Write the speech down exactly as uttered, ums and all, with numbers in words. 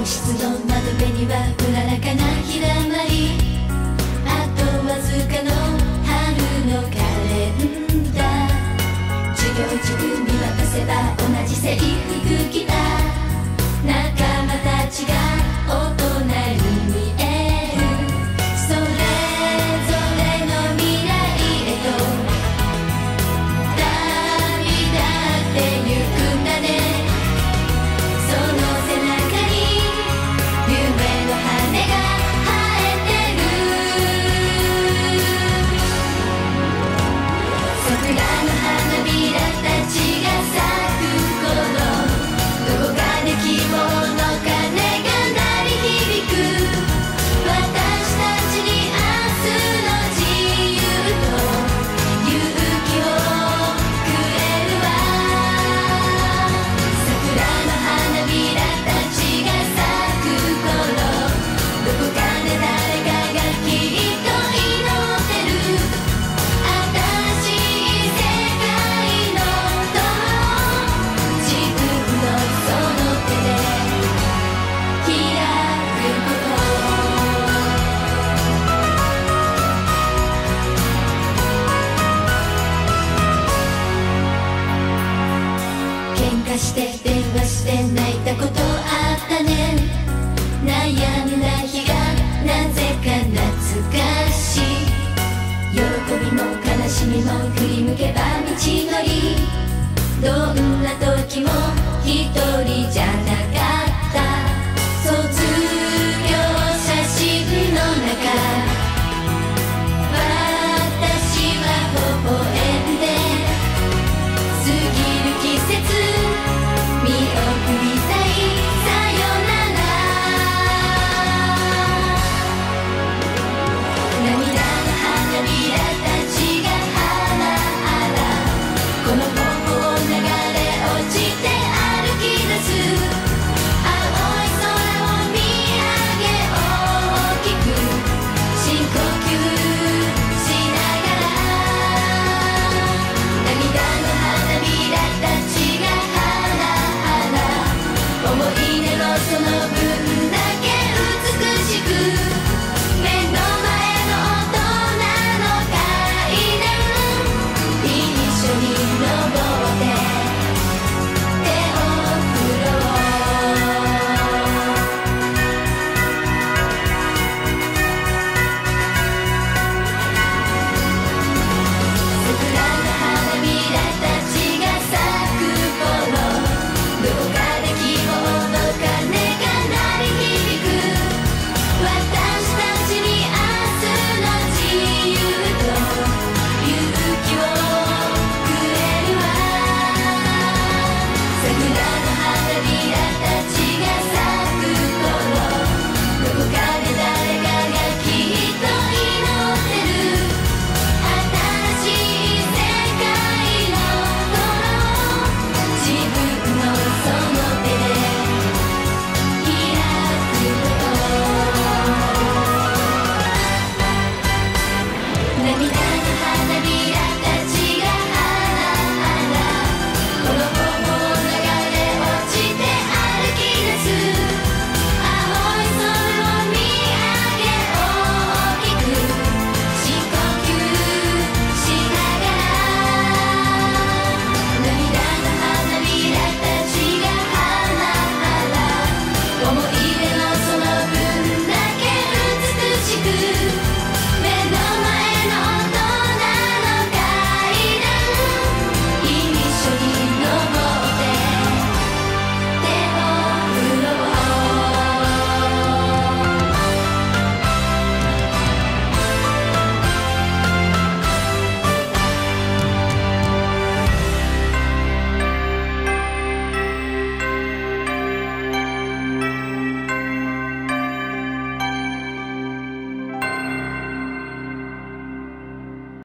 室の窓辺にはうららかな日だまり、あとわずかの春のカレンダー。授業中見渡せば同じ制服着た仲間たちが大人に見える。それぞれの未来へと旅立ってゆくんだね。その背中に夢の羽が生えてる。桜の花びらたちが咲く頃、どこかで希望の鐘が鳴り響く。私たちに明日の自由と勇気をくれるわ。桜の花びらたちが咲く頃、どこかで誰かがきっと祈ってる。新しい世界のドアを自分のその手で開くこと。喧嘩して電話して泣いたことあったね。悩んだ日がなぜか懐かしい。喜びも悲しみも振り向けば道のり。どんな時も一人じゃない。